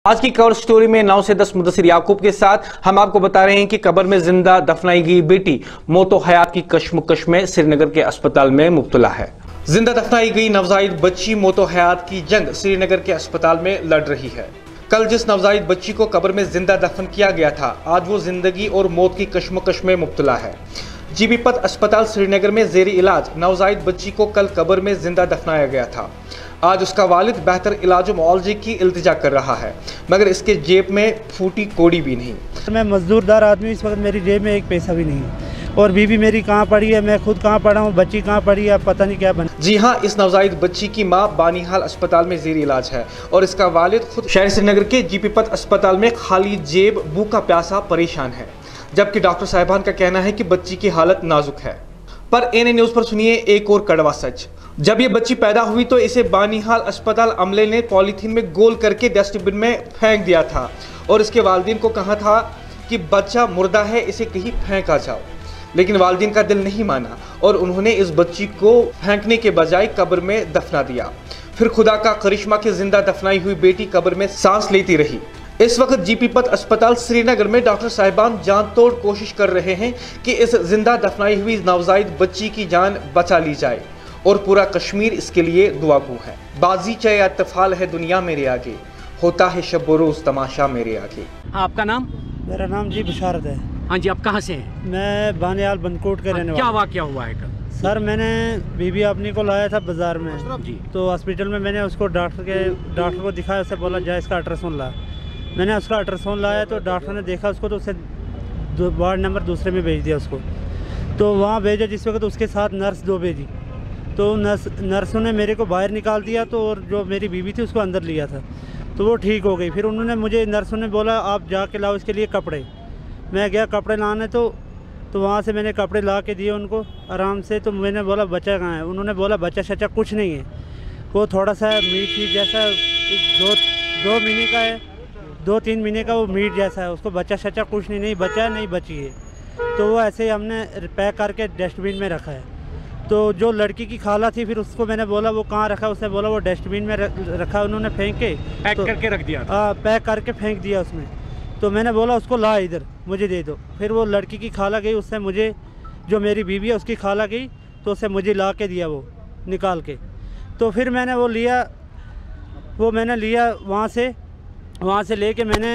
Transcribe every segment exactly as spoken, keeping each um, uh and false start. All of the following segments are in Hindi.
आज की कवर स्टोरी में नौ से दस मुदस्सिर याकूब के साथ हम आपको बता रहे हैं कि कब्र में जिंदा दफनाई गई बेटी मौतो हयात की कश्मकश में श्रीनगर के अस्पताल में मुब्तला है। जिंदा दफनाई गई नवजायद बच्ची मौतो हयात की जंग श्रीनगर के अस्पताल में लड़ रही है। कल जिस नवजायद बच्ची को कब्र में जिंदा दफन किया गया था, आज वो जिंदगी और मौत की कश्मकश में मुब्तला है। जीबी पत अस्पताल श्रीनगर में जेरी इलाज नवजायद बच्ची को कल कब्र में जिंदा दफनाया गया था। आज उसका वालिद बेहतर इलाज मुआवजे की इल्तिजा कर रहा है, मगर इसके जेब में फूटी कोड़ी भी नहीं। मैं मजदूरदार आदमी, इस वक्त मेरी जेब में एक पैसा भी नहीं है और बीबी मेरी कहाँ पड़ी है, मैं खुद कहाँ पड़ा हूँ, बच्ची कहाँ पड़ी है, अब पता नहीं क्या बना। जी हाँ, इस नवजायद बच्ची की माँ बानीहाल अस्पताल में जेरी इलाज है और इसका वालिद खुद शहर श्रीनगर के जीपी पत अस्पताल में खाली जेब भूखा प्यासा परेशान है, जबकि डॉक्टर साहिबान का कहना है कि बच्ची की हालत नाजुक है। पर एन ए न्यूज पर सुनिए एक और कड़वा सच। जब ये बच्ची पैदा हुई तो इसे बानीहाल अस्पताल अमले ने पॉलीथीन में गोल करके डस्टबिन में फेंक दिया था और इसके वालिदीन को कहा था कि बच्चा मुर्दा है, इसे कहीं फेंका जाओ, लेकिन वालिदीन का दिल नहीं माना और उन्होंने इस बच्ची को फेंकने के बजाय कब्र में दफना दिया। फिर खुदा का करिश्मा की जिंदा दफनाई हुई बेटी कब्र में सांस लेती रही। इस वक्त जीपी पत अस्पताल श्रीनगर में डॉक्टर साहिबान जान तोड़ कोशिश कर रहे हैं कि इस जिंदा दफनाई हुई नवजायद बच्ची की जान बचा ली जाए और पूरा कश्मीर इसके लिए दुआगू है। बाजी चाहे अतफाल है दुनिया मेरे आगे, होता है शब रोज तमाशा मेरे आगे। आपका नाम? मेरा नाम जी बिशारत है। हाँ जी, आप कहाँ से हैं? मैं बानीहाल बनकोट के रहने वाला। क्या वाकया हुआ है कल? सर, मैंने बीबी अपनी को लाया था बाजार में जी, तो हॉस्पिटल में मैंने उसको डॉक्टर के डॉक्टर को दिखाया, उससे बोला जाए इसका अल्ट्रासाउंड ला। मैंने उसका अल्ट्रासाउंड लाया तो डॉक्टर ने देखा उसको तो उसे वार्ड नंबर दूसरे में भेज दिया उसको, तो वहाँ भेजा जिस वक्त उसके साथ नर्स दो भेजी, तो नर्स नर्सों ने मेरे को बाहर निकाल दिया तो और जो मेरी बीवी थी उसको अंदर लिया था, तो वो ठीक हो गई। फिर उन्होंने मुझे नर्सों ने बोला आप जाके लाओ इसके लिए कपड़े। मैं गया कपड़े लाने तो तो वहाँ से मैंने कपड़े ला के दिए उनको आराम से। तो मैंने बोला बच्चा कहाँ है, उन्होंने बोला बच्चा शच्चा कुछ नहीं है, वो थोड़ा सा मीट शीट जैसा दो दो महीने का है, दो तीन महीने का वो मीट जैसा है, उसको बच्चा शच्चा कुछ नहीं, नहीं बच्चा है नहीं बची है। तो वो ऐसे ही हमने पैक करके डस्टबिन में रखा है। तो जो लड़की की खाला थी फिर उसको मैंने बोला वो कहाँ रखा, उसने बोला वो डस्टबिन में रखा, उन्होंने फेंक के पैक तो, करके रख दिया। हाँ, पैक करके फेंक दिया उसमें। तो मैंने बोला उसको ला इधर मुझे दे दो। फिर वो लड़की की खाला गई, उससे मुझे जो मेरी बीवी है उसकी खाला गई तो उससे मुझे ला के दिया वो निकाल के। तो फिर मैंने वो लिया वो मैंने लिया वहाँ से वहाँ से लेके मैंने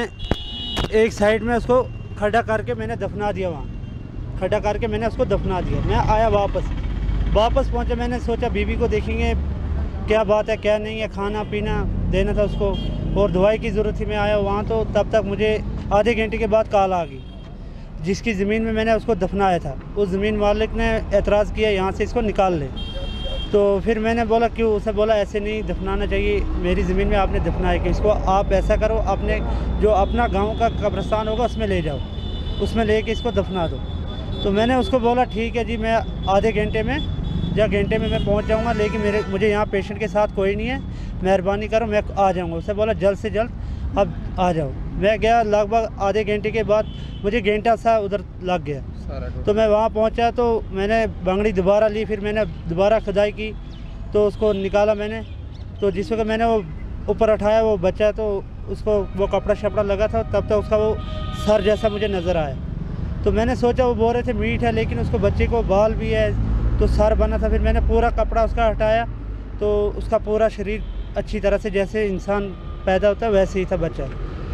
एक साइड में उसको खड्डा करके मैंने दफना दिया, वहाँ खड्डा करके मैंने उसको दफना दिया। मैं आया वापस वापस पहुँचा, मैंने सोचा बीवी को देखेंगे क्या बात है क्या नहीं है, खाना पीना देना था उसको और दवाई की ज़रूरत थी। मैं आया वहाँ तो तब तक मुझे आधे घंटे के बाद कॉल आ गई, जिसकी ज़मीन में मैंने उसको दफनाया था उस ज़मीन मालिक ने एतराज़ किया यहाँ से इसको निकाल ले। तो फिर मैंने बोला क्यों, उसे बोला ऐसे नहीं दफनाना चाहिए, मेरी ज़मीन में आपने दफनाया कि इसको आप ऐसा करो अपने जो अपना गांव का कब्रिस्तान होगा उसमें ले जाओ, उसमें ले कर इसको दफना दो। तो मैंने उसको बोला ठीक है जी, मैं आधे घंटे में या घंटे में मैं पहुंच जाऊंगा, लेकिन मेरे मुझे यहाँ पेशेंट के साथ कोई नहीं है, मेहरबानी करो मैं आ जाऊँगा। उससे बोला जल्द से जल्द अब आ जाओ। मैं गया, लगभग आधे घंटे के बाद मुझे घंटा सा उधर लग गया, तो मैं वहाँ पहुँचा तो मैंने बंगड़ी दोबारा ली, फिर मैंने दोबारा खुदाई की तो उसको निकाला मैंने। तो जिस वक्त मैंने वो ऊपर उठाया वो बच्चा, तो उसको वो कपड़ा शपड़ा लगा था, तब तक उसका वो सर जैसा मुझे नज़र आया। तो मैंने सोचा वो बोल रहे थे मीट है, लेकिन उसको बच्चे को बाल भी है तो सर बना था। फिर मैंने पूरा कपड़ा उसका हटाया तो उसका पूरा शरीर अच्छी तरह से जैसे इंसान पैदा होता है वैसे ही था बच्चा।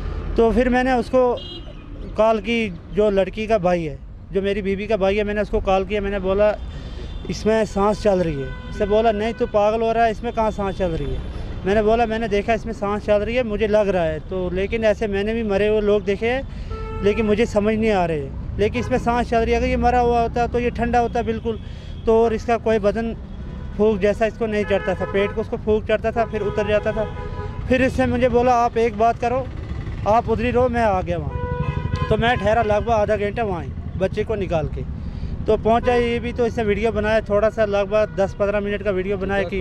तो फिर मैंने उसको कॉल की, जो लड़की का भाई है, जो मेरी बीवी का भाई है, मैंने उसको कॉल किया। मैंने बोला इसमें सांस चल रही है। उससे बोला नहीं तो पागल हो रहा है, इसमें कहाँ सांस चल रही है। मैंने बोला मैंने देखा इसमें सांस चल रही है, मुझे लग रहा है तो, लेकिन ऐसे मैंने भी मरे हुए लोग देखे हैं लेकिन मुझे समझ नहीं आ रहे, लेकिन इसमें सांस चल रही है। अगर ये मरा हुआ होता तो ये ठंडा होता बिल्कुल, तो और इसका कोई बदन फूंक जैसा इसको नहीं चढ़ता था, पेट को उसको फूंक चढ़ता था फिर उतर जाता था। फिर इससे मुझे बोला आप एक बात करो, आप उधरी रहो, मैं आ गया वहाँ। तो मैं ठहरा लगभग आधा घंटा वहाँ बच्चे को निकाल के तो पहुँचा। ये भी तो इससे वीडियो बनाया थोड़ा सा, लगभग दस पंद्रह मिनट का वीडियो बनाया कि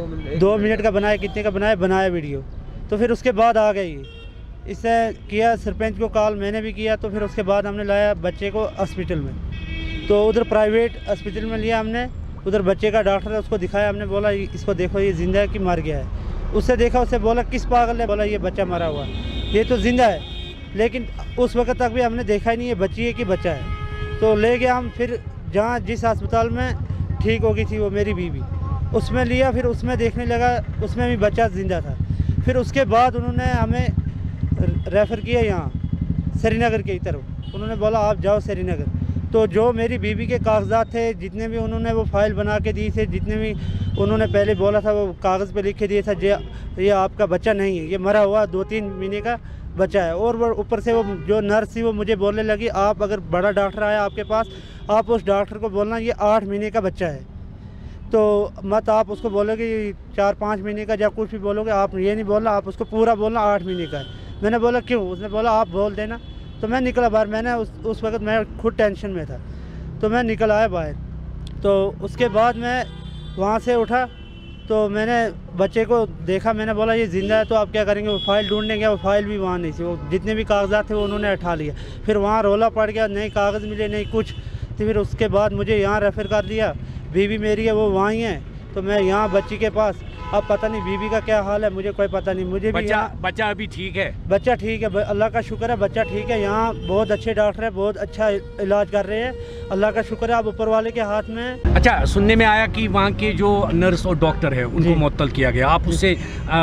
दो मिनट का बनाया, कितने का बनाया बनाया वीडियो। तो फिर उसके बाद आ गई, इससे किया सरपंच को कॉल मैंने भी किया। तो फिर उसके बाद हमने लाया बच्चे को हॉस्पिटल में, तो उधर प्राइवेट हॉस्पिटल में लिया हमने। उधर बच्चे का डॉक्टर है, उसको दिखाया, हमने बोला इसको देखो ये जिंदा है कि मर गया है। उससे देखा, उससे बोला किस पागल ने, बोला ये बच्चा मरा हुआ है। ये तो ज़िंदा है, लेकिन उस वक्त तक भी हमने देखा ही नहीं है बच्ची है कि बच्चा है। तो ले गया हम, फिर जहाँ जिस अस्पताल में ठीक हो गई थी वो मेरी बीवी, उसमें लिया, फिर उसमें देखने लगा, उसमें भी बच्चा ज़िंदा था। फिर उसके बाद उन्होंने हमें रेफ़र किया यहाँ श्रीनगर की तरफ। उन्होंने बोला आप जाओ श्रीनगर। तो जो मेरी बीवी के कागजात थे, जितने भी उन्होंने वो फाइल बना के दी थे, जितने भी उन्होंने पहले बोला था वो कागज़ पे लिख के दिया था, जे ये आपका बच्चा नहीं है, ये मरा हुआ दो तीन महीने का बच्चा है। और वो ऊपर से वो जो नर्स थी वो मुझे बोलने लगी, आप अगर बड़ा डॉक्टर आया आपके पास, आप उस डॉक्टर को बोलना ये आठ महीने का बच्चा है, तो मत आप उसको बोलोगे चार पाँच महीने का, या कुछ भी बोलोगे, आप ये नहीं बोलना, आप उसको पूरा बोलना आठ महीने का है। मैंने बोला क्यों? उसने बोला आप बोल देना। तो मैं निकला बाहर। मैंने उस उस वक्त मैं खुद टेंशन में था, तो मैं निकल आया बाहर। तो उसके बाद मैं वहाँ से उठा, तो मैंने बच्चे को देखा, मैंने बोला ये ज़िंदा है, तो आप क्या करेंगे? वो फाइल ढूंढने गया, वो फाइल भी वहाँ नहीं थी, वो जितने भी कागजात थे वो उन्होंने उठा लिया। फिर वहाँ रोला पड़ गया, नहीं कागज़ मिले नहीं कुछ। तो फिर उसके बाद मुझे यहाँ रेफ़र कर दिया। बीवी मेरी है वो वहाँ ही है, तो मैं यहाँ बच्ची के पास। अब पता नहीं बीवी का क्या हाल है, मुझे कोई पता नहीं। मुझे भी बच्चा बच्चा अभी ठीक है? बच्चा ठीक है, अल्लाह का शुक्र है, बच्चा ठीक है। यहाँ बहुत अच्छे डॉक्टर हैं, बहुत अच्छा इलाज कर रहे हैं, अल्लाह का शुक्र है। अब ऊपर वाले के हाथ में। अच्छा, सुनने में आया कि वहाँ के जो नर्स और डॉक्टर है उनको मुअत्तल किया गया, आप उससे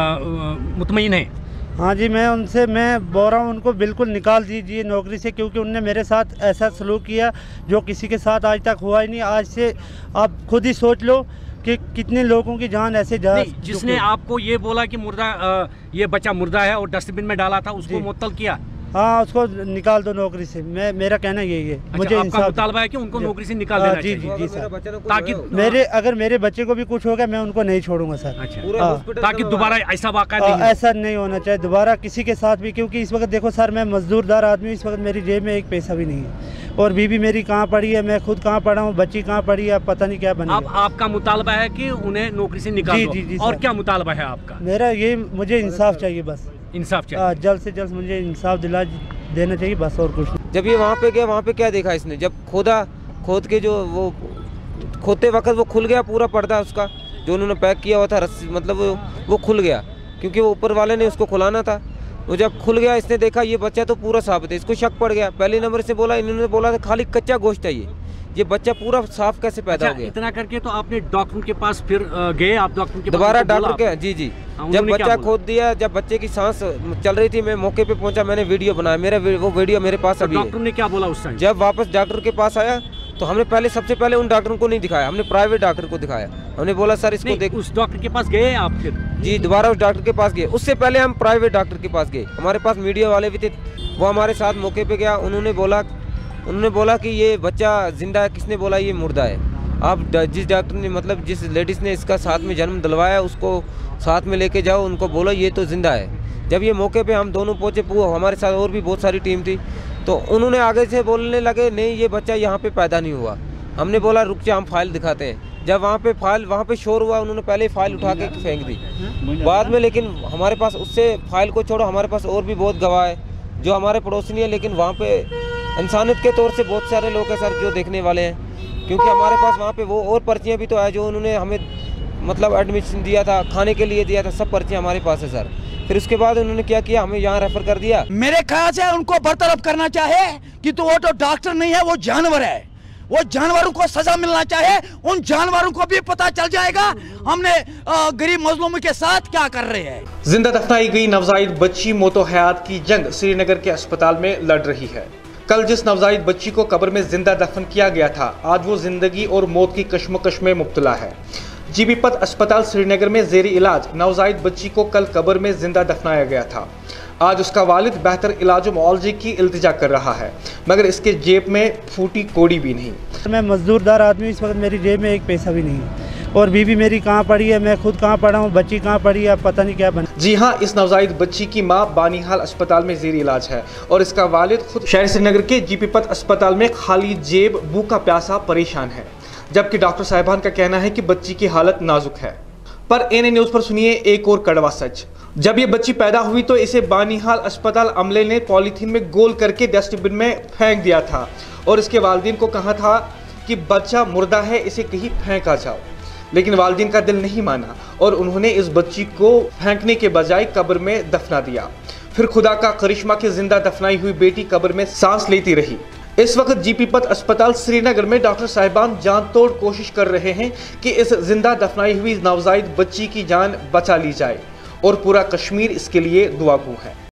मुतमईन हैं? हाँ जी, मैं उनसे मैं बोल रहा हूँ उनको बिल्कुल निकाल दीजिए नौकरी से, क्योंकि उनने मेरे साथ ऐसा सलूक किया जो किसी के साथ आज तक हुआ ही नहीं। आज से आप खुद ही सोच लो कि कितने लोगों की जान ऐसे जा। जिसने आपको ये बोला कि मुर्दा ये बच्चा मुर्दा है और डस्टबिन में डाला था, उसको मुअत्तल किया? हाँ, उसको निकाल दो नौकरी से। मैं मेरा कहना यही है। अच्छा, मुझे आपका मुतालबा है कि उनको नौकरी से निकाल देना जी चाहिए? जी जी सर, ताकि मेरे अगर मेरे बच्चे को भी कुछ हो गया मैं उनको नहीं छोड़ूंगा सर। अच्छा, ताकि दोबारा ऐसा वाक़या नहीं हो। ऐसा नहीं होना चाहिए दोबारा किसी के साथ भी, क्योंकि इस वक्त देखो सर, मैं मजदूरदार आदमी, इस वक्त मेरी जेब में एक पैसा भी नहीं है, और बीवी मेरी कहाँ पड़ी है, मैं खुद कहाँ पड़ा हूँ, बच्ची कहाँ पड़ी है, पता नहीं क्या बनेगा। अब आपका मुतालबा है कि उन्हें नौकरी से निकाल दो। जी जी जी। और क्या मुतालबा है आपका? मेरा ये, मुझे इंसाफ चाहिए बस, इंसाफ चाहिए, जल्द से जल्द मुझे इंसाफ दिला देना चाहिए बस, और कुछ नहीं। जब ये वहाँ पे गया, वहाँ पे क्या देखा इसने? जब खोदा, खोद के जो वो खोदते वक्त वो खुल गया पूरा पर्दा उसका, जो उन्होंने पैक किया हुआ था रस्सी, मतलब वो वो खुल गया, क्योंकि वो ऊपर वाले ने उसको खुलाना था। वो जब खुल गया, इसने देखा ये बच्चा तो पूरा साबित है, इसको शक पड़ गया। पहले नंबर से बोला, इन्होंने बोला था खाली कच्चा गोश्त है, ये ये बच्चा पूरा साफ कैसे पैदा अच्छा, हो गया? इतना करके तो आपने डॉक्टर के पास फिर गए? आप डॉक्टर के दोबारा डॉक्टर के? जी जी। हाँ, जब बच्चा खोद दिया, जब बच्चे की सांस चल रही थी, मैं मौके पे पहुंचा, मैंने वीडियो बनाया, मेरा वो वीडियो मेरे पास अभी है। डॉक्टर ने क्या बोला उस टाइम? जब वापस डॉक्टर के पास आया तो हमने पहले सबसे पहले उन डॉक्टरों को नहीं दिखाया, हमने प्राइवेट डॉक्टर को दिखाया। हमने बोला सर इसको देख। उस डॉक्टर के पास गए आप फिर? जी, दोबारा उस डॉक्टर के पास गए। उससे पहले हम प्राइवेट डॉक्टर के पास गए, हमारे पास मीडिया वाले भी थे, वो हमारे साथ मौके पे गया। उन्होंने बोला उन्होंने बोला कि ये बच्चा जिंदा है। किसने बोला ये मुर्दा है? आप जिस डॉक्टर ने, मतलब जिस लेडीज़ ने इसका साथ में जन्म दिलवाया, उसको साथ में लेके जाओ, उनको बोलो ये तो जिंदा है। जब ये मौके पे हम दोनों पहुँचे, पूरा हमारे साथ और भी बहुत सारी टीम थी, तो उन्होंने आगे से बोलने लगे नहीं ये बच्चा यहाँ पे पैदा नहीं हुआ। हमने बोला रुक जा, हम फाइल दिखाते हैं। जब वहाँ पे फाइल वहाँ पे शोर हुआ, उन्होंने पहले फाइल उठा के फेंक दी बाद में। लेकिन हमारे पास, उससे फाइल को छोड़ो, हमारे पास और भी बहुत गवाह है जो हमारे पड़ोसी नहीं है, लेकिन वहाँ पे इंसानियत के तौर से बहुत सारे लोग हैं सर जो देखने वाले हैं, क्योंकि हमारे पास वहाँ पे वो और पर्चियाँ भी तो है जो उन्होंने हमें मतलब एडमिशन दिया था, खाने के लिए दिया था, सब पर्चियाँ हमारे पास है सर। फिर उसके बाद उन्होंने क्या किया, हमें यहाँ रेफर कर दिया। मेरे ख्याल से उनको बरतरफ करना चाहे कि तो वो तो डॉक्टर नहीं है, वो जानवर है, वो जानवरों को सजा मिलना चाहे। उन जानवरों को भी पता चल जाएगा हमने गरीब मजलूमों के साथ क्या कर रहे हैं। जिंदा दफनाई गई नवजायद बच्ची मौतो हयात की जंग श्रीनगर के अस्पताल में लड़ रही है। कल जिस नवजायद बच्ची को कब्र में जिंदा दफन किया गया था, आज वो जिंदगी और मौत की कश्मकश में मुब्तला है। जीबी पत अस्पताल श्रीनगर में जेरी इलाज नवजायद बच्ची को कल कब्र में जिंदा दफनाया गया था। आज उसका वालिद बेहतर इलाज मुआवजे की इल्तिजा कर रहा है, मगर इसके जेब में फूटी कोड़ी भी नहीं। मैं मजदूरदार आदमी, इस वक्त मेरी जेब में एक पैसा भी नहीं है, और बीवी मेरी कहाँ पड़ी है, मैं खुद कहाँ पड़ा हूँ, बच्ची कहाँ पड़ी है, पता नहीं क्या बना। जी हाँ, इस नवजायद बच्ची की माँ बानीहाल अस्पताल में जेरी इलाज है, और इसका वालिद खुद शहर श्रीनगर के जीपी पत अस्पताल में खाली जेब भूखा प्यासा परेशान है, जबकि डॉक्टर साहिबान का कहना है कि बच्ची की हालत नाजुक है। पर एन ए न्यूज़ पर सुनिए एक और कड़वा सच। जब ये बच्ची पैदा हुई तो इसे बानीहाल अस्पताल अमले ने पॉलीथीन में गोल करके डस्टबिन में फेंक दिया था, और इसके वालिदैन को कहा था कि बच्चा मुर्दा है, इसे कहीं फेंका जाओ। लेकिन वालिदैन का दिल नहीं माना और उन्होंने इस बच्ची को फेंकने के बजाय कब्र में दफना दिया। फिर खुदा का करिश्मा की जिंदा दफनाई हुई बेटी कब्र में सांस लेती रही। इस वक्त जीपी पत अस्पताल श्रीनगर में डॉक्टर साहिबान जान तोड़ कोशिश कर रहे हैं कि इस जिंदा दफनाई हुई नवजायद बच्ची की जान बचा ली जाए और पूरा कश्मीर इसके लिए दुआगू है।